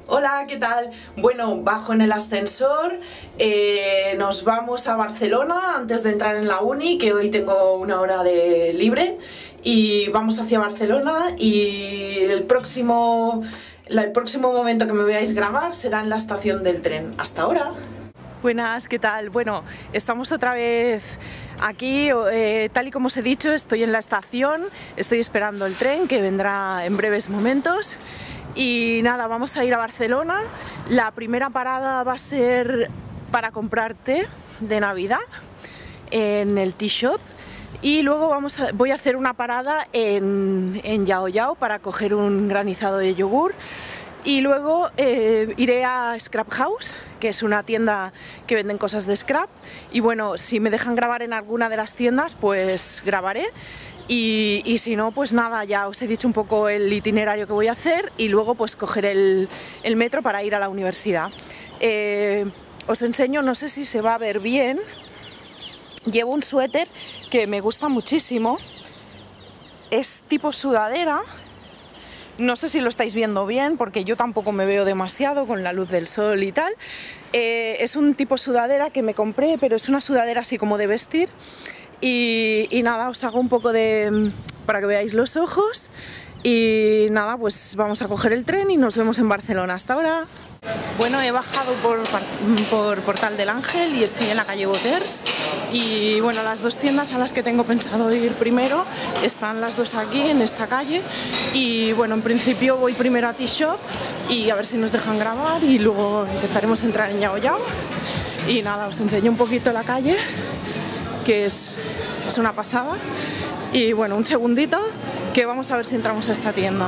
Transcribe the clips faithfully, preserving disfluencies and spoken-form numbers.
Hola, ¿qué tal? Bueno, bajo en el ascensor, eh, nos vamos a Barcelona antes de entrar en la uni, que hoy tengo una hora de libre, y vamos hacia Barcelona y el próximo, el próximo momento que me veáis grabar será en la estación del tren. Hasta ahora. Buenas, ¿qué tal? Bueno, estamos otra vez aquí, eh, tal y como os he dicho, estoy en la estación, estoy esperando el tren que vendrá en breves momentos. Y nada, vamos a ir a Barcelona. La primera parada va a ser para comprar té de Navidad en el Tea Shop. Y luego vamos a, voy a hacer una parada en, en Yao Yao para coger un granizado de yogur. Y luego eh, iré a Scrap House, que es una tienda que venden cosas de scrap. Y bueno, si me dejan grabar en alguna de las tiendas, pues grabaré. Y, y si no, pues nada, ya os he dicho un poco el itinerario que voy a hacer y luego pues coger el, el metro para ir a la universidad. Eh, os enseño, no sé si se va a ver bien, llevo un suéter que me gusta muchísimo, es tipo sudadera, no sé si lo estáis viendo bien porque yo tampoco me veo demasiado con la luz del sol y tal. Eh, es un tipo sudadera que me compré, pero es una sudadera así como de vestir. Y, y nada, os hago un poco de... para que veáis los ojos. Y nada, pues vamos a coger el tren y nos vemos en Barcelona. Hasta ahora. Bueno, he bajado por, por Portal del Ángel y estoy en la calle Boters. Y bueno, las dos tiendas a las que tengo pensado ir primero están las dos aquí, en esta calle. Y bueno, en principio voy primero a Tea Shop y a ver si nos dejan grabar. Y luego intentaremos entrar en Yao Yao. Y nada, os enseño un poquito la calle, que es, es una pasada. Y bueno, un segundito que vamos a ver si entramos a esta tienda.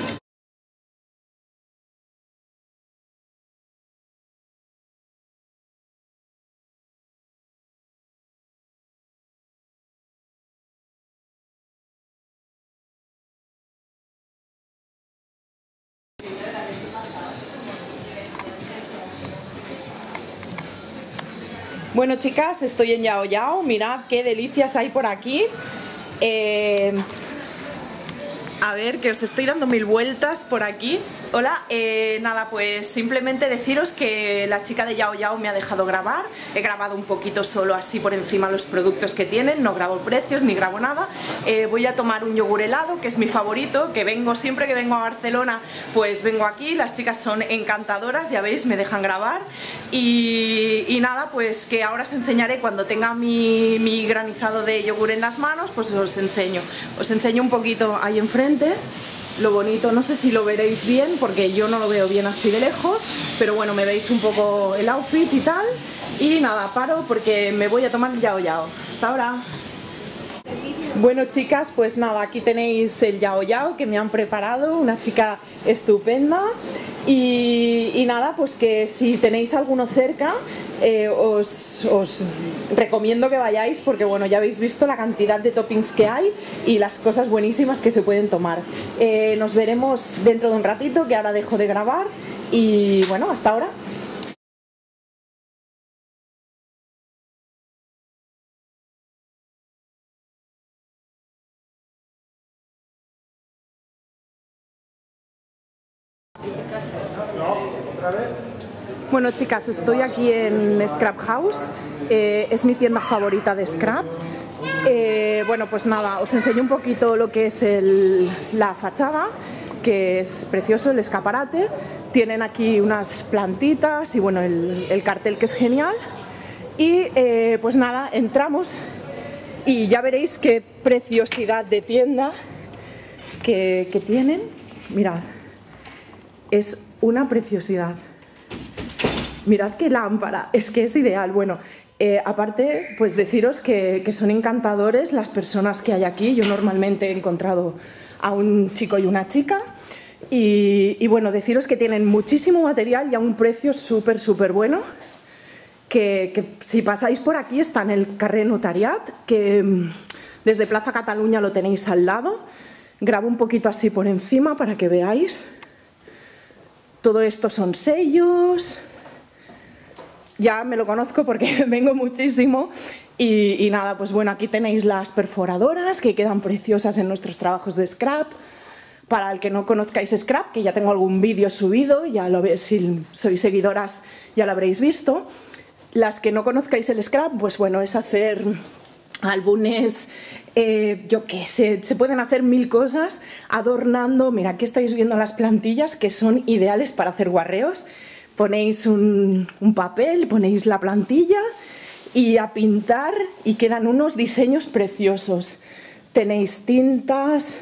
Bueno, chicas, estoy en Yao Yao, mirad qué delicias hay por aquí. Eh, a ver, que os estoy dando mil vueltas por aquí. Hola, eh, nada, pues simplemente deciros que la chica de Yao Yao me ha dejado grabar. He grabado un poquito solo así por encima los productos que tienen, no grabo precios ni grabo nada. Eh, voy a tomar un yogur helado, que es mi favorito, que vengo siempre que vengo a Barcelona, pues vengo aquí. Las chicas son encantadoras, ya veis, me dejan grabar. Y, y nada, pues que ahora os enseñaré cuando tenga mi, mi granizado de yogur en las manos, pues os enseño. Os enseño un poquito ahí enfrente. Lo bonito, no sé si lo veréis bien porque yo no lo veo bien así de lejos, pero bueno, me veis un poco el outfit y tal. Y nada, paro porque me voy a tomar Yao Yao. Hasta ahora. Bueno, chicas, pues nada, aquí tenéis el Yao Yao que me han preparado, una chica estupenda. Y, y nada, pues que si tenéis alguno cerca, eh, os, os recomiendo que vayáis porque bueno, ya habéis visto la cantidad de toppings que hay y las cosas buenísimas que se pueden tomar. Eh, nos veremos dentro de un ratito, que ahora dejo de grabar y bueno, hasta ahora. Bueno, chicas, estoy aquí en Scrap House, eh, es mi tienda favorita de scrap. Eh, bueno, pues nada, os enseño un poquito lo que es el, la fachada, que es precioso, el escaparate. Tienen aquí unas plantitas y bueno, el, el cartel, que es genial. Y eh, pues nada, entramos y ya veréis qué preciosidad de tienda que, que tienen. Mirad, es una preciosidad. Mirad qué lámpara, es que es ideal. Bueno, eh, aparte, pues deciros que, que son encantadores las personas que hay aquí. Yo normalmente he encontrado a un chico y una chica. Y, y bueno, deciros que tienen muchísimo material y a un precio súper, súper bueno. Que, que si pasáis por aquí está en el carrer Notariat, que desde Plaza Cataluña lo tenéis al lado. Grabo un poquito así por encima para que veáis. Todo esto son sellos. Ya me lo conozco porque vengo muchísimo y, y nada, pues bueno, aquí tenéis las perforadoras que quedan preciosas en nuestros trabajos de scrap. para el que no conozcáis Scrap, que ya tengo algún vídeo subido, ya lo veis, si sois seguidoras ya lo habréis visto. Las que no conozcáis el Scrap, pues bueno, es hacer álbumes, eh, yo qué sé, se pueden hacer mil cosas adornando. Mira, aquí estáis viendo las plantillas que son ideales para hacer guarreos. Ponéis un, un papel, ponéis la plantilla y a pintar y quedan unos diseños preciosos. Tenéis tintas,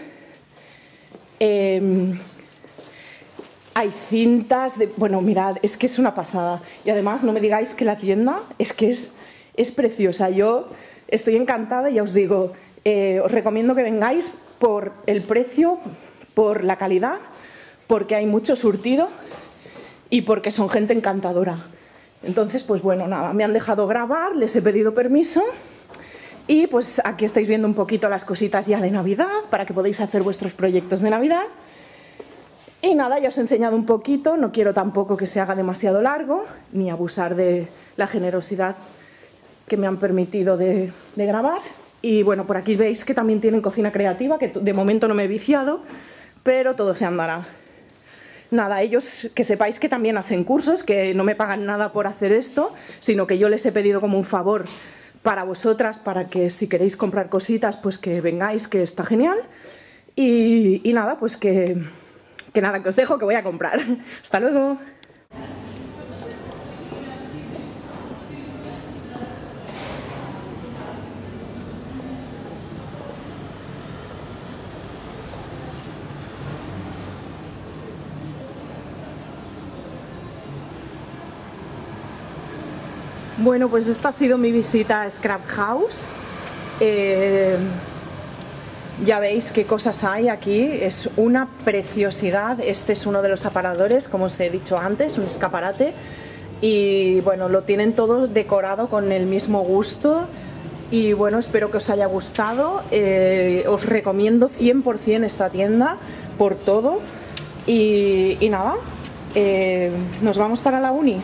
eh, hay cintas, de, bueno, mirad, es que es una pasada. Y además no me digáis que la tienda es que es, es preciosa. Yo estoy encantada y ya os digo, eh, os recomiendo que vengáis por el precio, por la calidad, porque hay mucho surtido y porque son gente encantadora. Entonces, pues bueno, nada, me han dejado grabar, les he pedido permiso y pues aquí estáis viendo un poquito las cositas ya de Navidad para que podáis hacer vuestros proyectos de Navidad. Y nada, ya os he enseñado un poquito, no quiero tampoco que se haga demasiado largo ni abusar de la generosidad que me han permitido de, de grabar. Y bueno, por aquí veis que también tienen cocina creativa, que de momento no me he viciado, pero todo se andará. Nada, ellos que sepáis que también hacen cursos, que no me pagan nada por hacer esto, sino que yo les he pedido como un favor para vosotras, para que si queréis comprar cositas, pues que vengáis, que está genial. Y, y nada, pues que, que nada, que os dejo, que voy a comprar. Hasta luego. Bueno, pues esta ha sido mi visita a Scrap House. Eh, ya veis qué cosas hay aquí, es una preciosidad. Este es uno de los aparadores, como os he dicho antes, un escaparate. Y bueno, lo tienen todo decorado con el mismo gusto. Y bueno, espero que os haya gustado. Eh, os recomiendo cien por cien esta tienda por todo. Y, y nada, eh, nos vamos para la uni.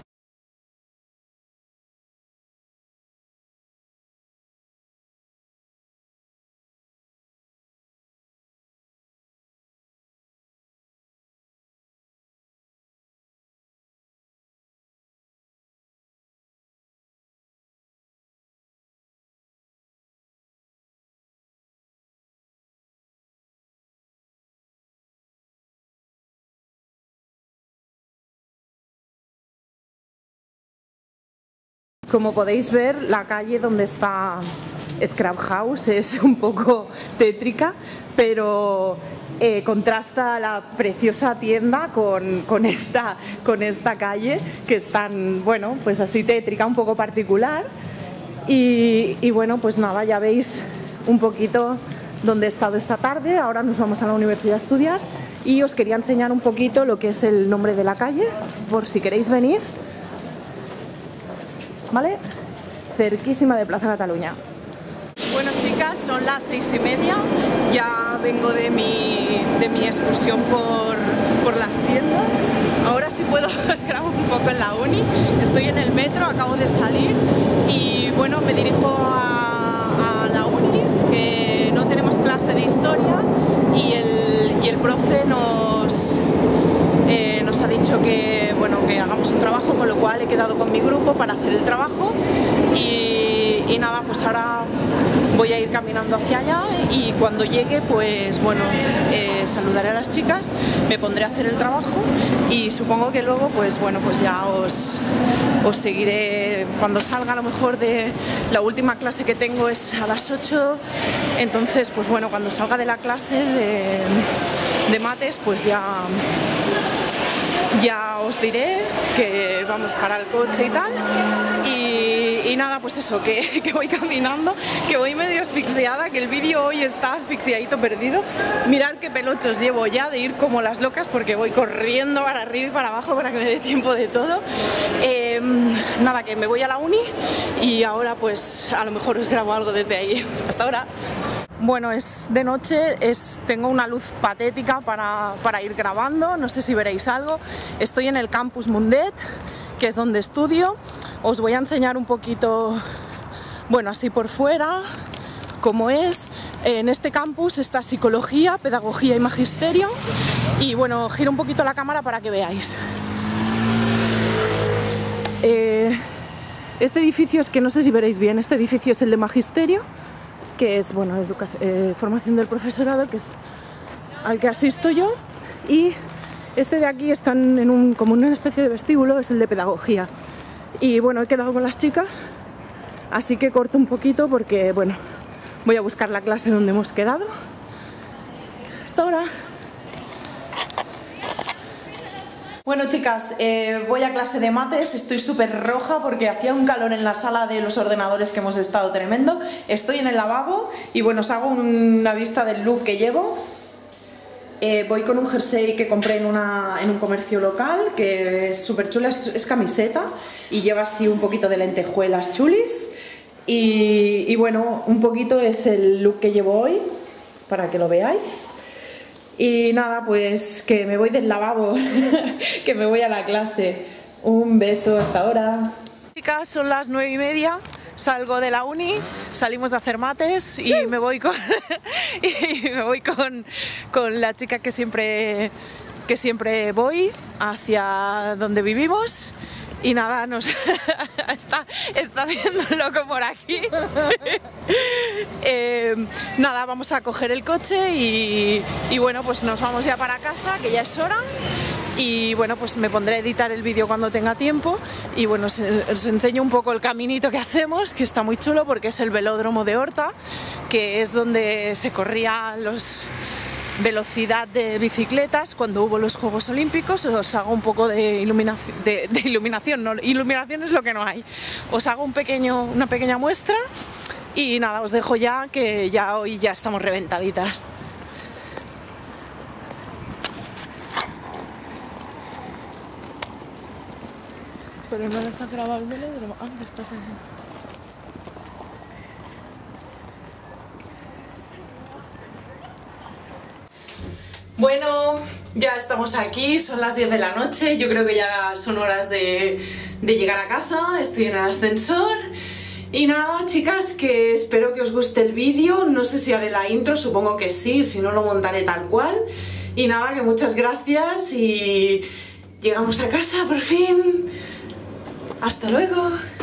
Como podéis ver, la calle donde está Scrap House es un poco tétrica, pero eh, contrasta la preciosa tienda con, con, esta, con esta calle, que es tan, bueno, pues así tétrica, un poco particular. Y, y bueno, pues nada, ya veis un poquito dónde he estado esta tarde. Ahora nos vamos a la universidad a estudiar y os quería enseñar un poquito lo que es el nombre de la calle, por si queréis venir. ¿Vale? Cerquísima de Plaza Cataluña. Bueno, chicas, son las seis y media. Ya vengo de mi, de mi excursión por, por las tiendas. Ahora sí puedo os grabo un poco en la uni. Estoy en el metro, acabo de salir y bueno, me dirijo a, a la uni, que no tenemos clase de historia y el, y el profe nos... Eh, nos ha dicho que, bueno, que hagamos un trabajo, con lo cual he quedado con mi grupo para hacer el trabajo y, y nada, pues ahora voy a ir caminando hacia allá y cuando llegue, pues bueno, eh, saludaré a las chicas, me pondré a hacer el trabajo y supongo que luego, pues bueno, pues ya os, os seguiré cuando salga. A lo mejor de la última clase que tengo es a las ocho, entonces pues bueno, cuando salga de la clase de, de mates, pues ya... Ya os diré que vamos para el coche y tal y, y nada, pues eso, que, que voy caminando, que voy medio asfixiada, que el vídeo hoy está asfixiadito, perdido. Mirad qué pelochos llevo ya de ir como las locas porque voy corriendo para arriba y para abajo para que me dé tiempo de todo. Eh, nada, que me voy a la uni y ahora pues a lo mejor os grabo algo desde ahí. Hasta ahora. Bueno, es de noche, es, tengo una luz patética para, para ir grabando, no sé si veréis algo. Estoy en el campus Mundet, que es donde estudio. Os voy a enseñar un poquito, bueno, así por fuera, como es. En este campus está psicología, pedagogía y magisterio. Y bueno, giro un poquito la cámara para que veáis. Eh, este edificio es que no sé si veréis bien, este edificio es el de magisterio, que es, bueno, eh, formación del profesorado, que es al que asisto yo, y este de aquí están en un, como una especie de vestíbulo, es el de pedagogía. Y bueno, he quedado con las chicas, así que corto un poquito porque, bueno, voy a buscar la clase donde hemos quedado. Hasta ahora. Bueno, chicas, eh, voy a clase de mates, estoy súper roja porque hacía un calor en la sala de los ordenadores que hemos estado tremendo. Estoy en el lavabo y bueno, os hago una vista del look que llevo. Eh, voy con un jersey que compré en, una, en un comercio local, que es súper chula, es, es camiseta y lleva así un poquito de lentejuelas chulis. Y, y bueno, un poquito es el look que llevo hoy, para que lo veáis. Y nada, pues que me voy del lavabo, que me voy a la clase. Un beso, hasta ahora. Chicas, son las nueve y media, salgo de la uni, salimos de hacer mates y me voy con, y me voy con, con la chica que siempre, que siempre voy hacia donde vivimos. Y nada, nos está, está haciendo loco por aquí. eh, nada, vamos a coger el coche y, y bueno, pues nos vamos ya para casa, que ya es hora. Y bueno, pues me pondré a editar el vídeo cuando tenga tiempo. Y bueno, os, os enseño un poco el caminito que hacemos, que está muy chulo porque es el velódromo de Horta, que es donde se corrían los... velocidad de bicicletas cuando hubo los Juegos Olímpicos. Os hago un poco de iluminación, de, de iluminación, no, iluminación es lo que no hay. Os hago un pequeño, una pequeña muestra y nada, os dejo ya, que ya hoy ya estamos reventaditas. Pero no les ha grabado el velódromo. Ah, estás en... Bueno, ya estamos aquí, son las diez de la noche, yo creo que ya son horas de, de llegar a casa, estoy en el ascensor. Y nada, chicas, que espero que os guste el vídeo, no sé si haré la intro, supongo que sí, si no lo montaré tal cual. Y nada, que muchas gracias y llegamos a casa por fin. Hasta luego.